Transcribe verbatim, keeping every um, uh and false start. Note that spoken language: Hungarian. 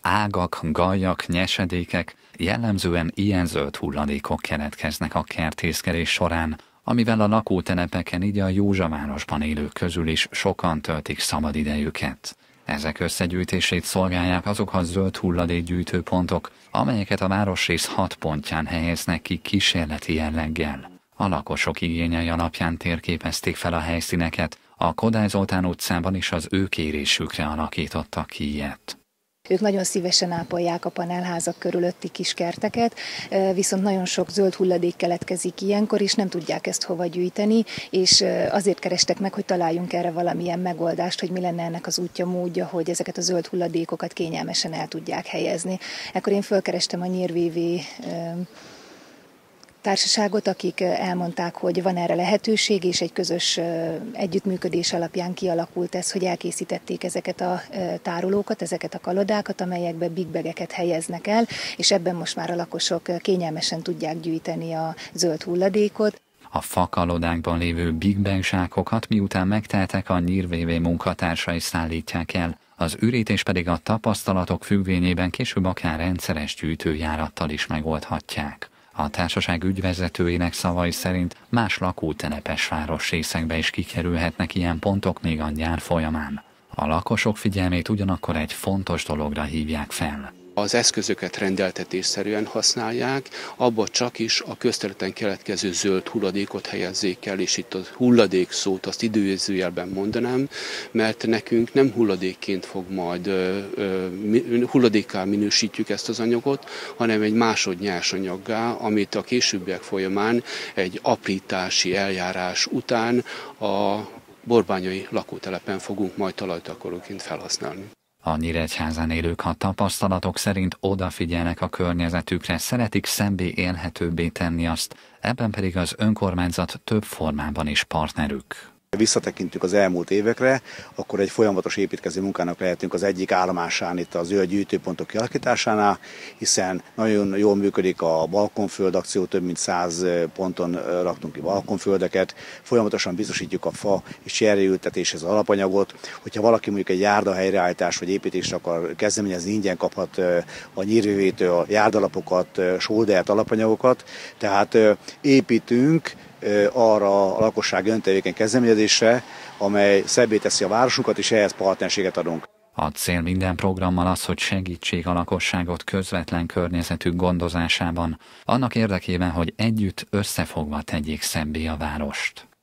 Ágak, gajak, nyesedékek, jellemzően ilyen zöld hulladékok keletkeznek a kertészkedés során, amivel a lakótelepeken, így a Józsavárosban élők közül is sokan töltik szabadidejüket. Ezek összegyűjtését szolgálják azok a zöld hulladékgyűjtőpontok, amelyeket a városrész hat pontján helyeznek ki kísérleti jelleggel. A lakosok igényei alapján térképezték fel a helyszíneket, a Kodály Zoltán utcában is az ő kérésükre alakítottak ki ilyet. Ők nagyon szívesen ápolják a panelházak körülötti kis kerteket, viszont nagyon sok zöld hulladék keletkezik ilyenkor, és nem tudják ezt hova gyűjteni, és azért kerestek meg, hogy találjunk erre valamilyen megoldást, hogy mi lenne ennek az útja, módja, hogy ezeket a zöld hulladékokat kényelmesen el tudják helyezni. Ekkor én fölkerestem a Nyír-vé vé társaságot, akik elmondták, hogy van erre lehetőség, és egy közös együttműködés alapján kialakult ez, hogy elkészítették ezeket a tárolókat, ezeket a kalodákat, amelyekbe big bageket helyeznek el, és ebben most már a lakosok kényelmesen tudják gyűjteni a zöld hulladékot. A fakalodákban lévő big bag zsákokat miután megteltek, a Nyír-vé vé munkatársai szállítják el, az ürítés pedig a tapasztalatok függvényében később akár rendszeres gyűjtőjárattal is megoldhatják. A társaság ügyvezetőjének szavai szerint más lakótelepes városrészekbe is kikerülhetnek ilyen pontok még a nyár folyamán. A lakosok figyelmét ugyanakkor egy fontos dologra hívják fel. Az eszközöket rendeltetésszerűen használják, abba csak is a közterületen keletkező zöld hulladékot helyezzék el, és itt a hulladék szót azt idézőjelben mondanám, mert nekünk nem hulladékként fog majd, hulladékká minősítjük ezt az anyagot, hanem egy másodnyersanyaggá, amit a későbbiek folyamán egy aprítási eljárás után a borbányai lakótelepen fogunk majd talajtakaróként felhasználni. A Nyíregyházán élők a tapasztalatok szerint odafigyelnek a környezetükre, szeretik szebbé élhetőbbé tenni azt, ebben pedig az önkormányzat több formában is partnerük. Visszatekintünk az elmúlt évekre, akkor egy folyamatos építkező munkának lehetünk az egyik állomásán itt a zöld gyűjtőpontok kialakításánál, hiszen nagyon jól működik a balkonföld akció, több mint száz ponton raktunk ki balkonföldeket, folyamatosan biztosítjuk a fa és cserjeültetéshez az alapanyagot, hogyha valaki mondjuk egy járda helyreállítás vagy építést akar kezdeményezni, ingyen kaphat a Nyír-vé vé-től járdalapokat, soldert, alapanyagokat, tehát építünk arra a lakosság öntevékeny kezdeményezésre, amely szebbé teszi a városunkat, és ehhez partnerséget adunk. A cél minden programmal az, hogy segítsék a lakosságot közvetlen környezetük gondozásában, annak érdekében, hogy együtt összefogva tegyék szebbé a várost.